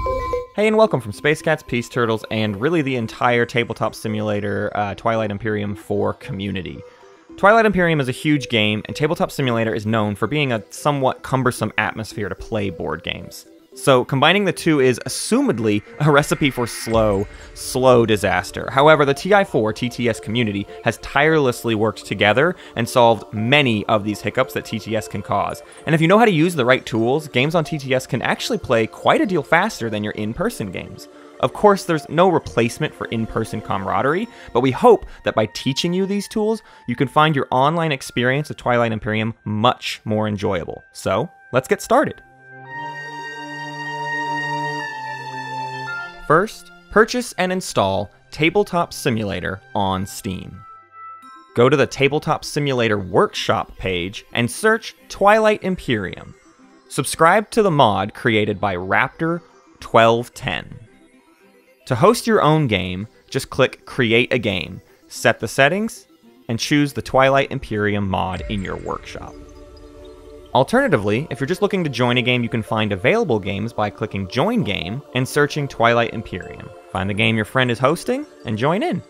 Hey and welcome from Space Cats, Peace Turtles, and really the entire Tabletop Simulator Twilight Imperium 4 community. Twilight Imperium is a huge game, and Tabletop Simulator is known for being a somewhat cumbersome atmosphere to play board games. So combining the two is assumedly a recipe for slow disaster. However, the TI4 TTS community has tirelessly worked together and solved many of these hiccups that TTS can cause. And if you know how to use the right tools, games on TTS can actually play quite a deal faster than your in-person games. Of course, there's no replacement for in-person camaraderie, but we hope that by teaching you these tools, you can find your online experience of Twilight Imperium much more enjoyable. So, let's get started. First, purchase and install Tabletop Simulator on Steam. Go to the Tabletop Simulator Workshop page and search Twilight Imperium. Subscribe to the mod created by Raptor1210. To host your own game, just click Create a Game, set the settings, and choose the Twilight Imperium mod in your workshop. Alternatively, if you're just looking to join a game, you can find available games by clicking Join Game and searching Twilight Imperium. Find the game your friend is hosting and join in.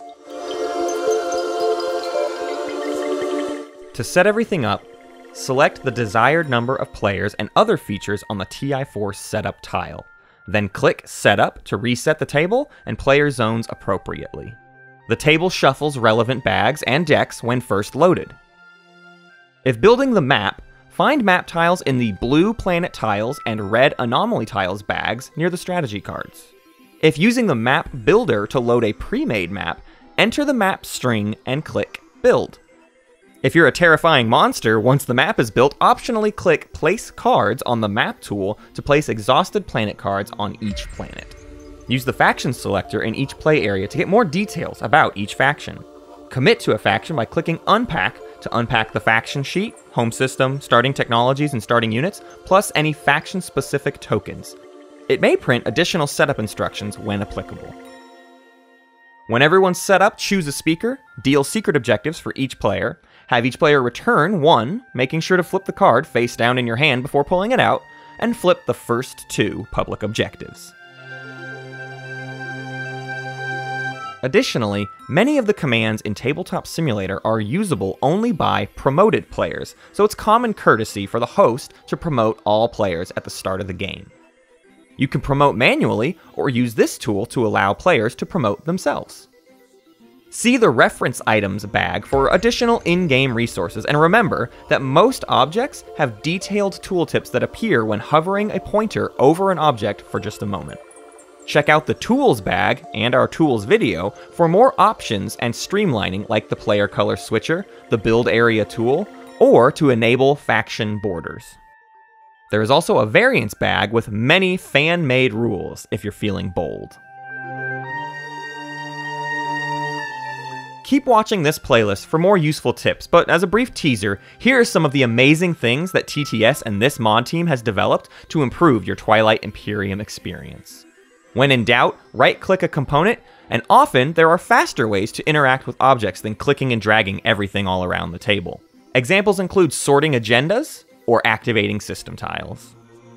To set everything up, select the desired number of players and other features on the TI4 setup tile. Then click Setup to reset the table and player zones appropriately. The table shuffles relevant bags and decks when first loaded. If building the map, find map tiles in the blue planet tiles and red anomaly tiles bags near the strategy cards. If using the map builder to load a pre-made map, enter the map string and click Build. If you're a terrifying monster, once the map is built, optionally click Place Cards on the map tool to place exhausted planet cards on each planet. Use the faction selector in each play area to get more details about each faction. Commit to a faction by clicking Unpack to unpack the faction sheet, home system, starting technologies, and starting units, plus any faction-specific tokens. It may print additional setup instructions when applicable. When everyone's set up, choose a speaker, deal secret objectives for each player, have each player return one, making sure to flip the card face down in your hand before pulling it out, and flip the first two public objectives. Additionally, many of the commands in Tabletop Simulator are usable only by promoted players, so it's common courtesy for the host to promote all players at the start of the game. You can promote manually, or use this tool to allow players to promote themselves. See the Reference Items bag for additional in-game resources, and remember that most objects have detailed tooltips that appear when hovering a pointer over an object for just a moment. Check out the Tools bag and our Tools video for more options and streamlining like the Player Color Switcher, the Build Area tool, or to enable faction borders. There is also a Variants bag with many fan-made rules if you're feeling bold. Keep watching this playlist for more useful tips, but as a brief teaser, here are some of the amazing things that TTS and this mod team has developed to improve your Twilight Imperium experience. When in doubt, right-click a component, and often there are faster ways to interact with objects than clicking and dragging everything all around the table. Examples include sorting agendas or activating system tiles.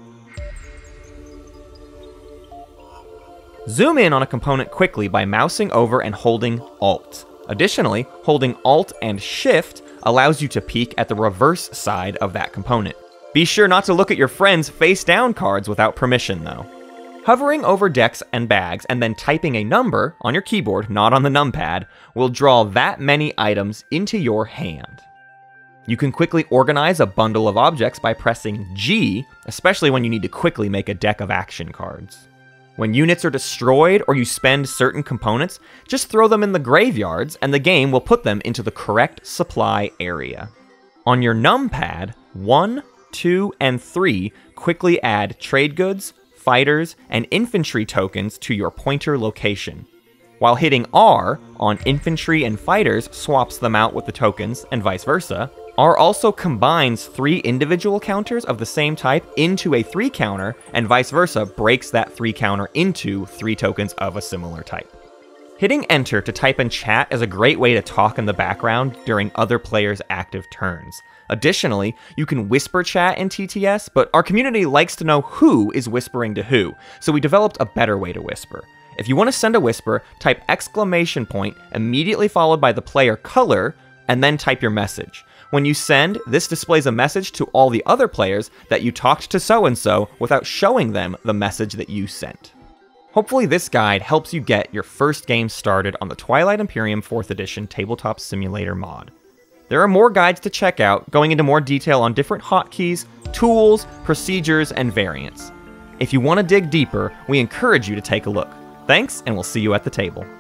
Zoom in on a component quickly by mousing over and holding Alt. Additionally, holding Alt and Shift allows you to peek at the reverse side of that component. Be sure not to look at your friend's face-down cards without permission, though. Hovering over decks and bags and then typing a number on your keyboard, not on the NumPad, will draw that many items into your hand. You can quickly organize a bundle of objects by pressing G, especially when you need to quickly make a deck of action cards. When units are destroyed or you spend certain components, just throw them in the graveyards and the game will put them into the correct supply area. On your NumPad, 1, 2, and 3 quickly add trade goods, fighters, and infantry tokens to your pointer location. While hitting R on infantry and fighters swaps them out with the tokens, and vice versa. R also combines 3 individual counters of the same type into a 3 counter, and vice versa breaks that 3 counter into 3 tokens of a similar type. Hitting enter to type in chat is a great way to talk in the background during other players' active turns. Additionally, you can whisper chat in TTS, but our community likes to know who is whispering to who, so we developed a better way to whisper. If you want to send a whisper, type exclamation point immediately followed by the player color, and then type your message. When you send, this displays a message to all the other players that you talked to so-and-so without showing them the message that you sent. Hopefully this guide helps you get your first game started on the Twilight Imperium 4th Edition Tabletop Simulator mod. There are more guides to check out, going into more detail on different hotkeys, tools, procedures, and variants. If you want to dig deeper, we encourage you to take a look. Thanks, and we'll see you at the table.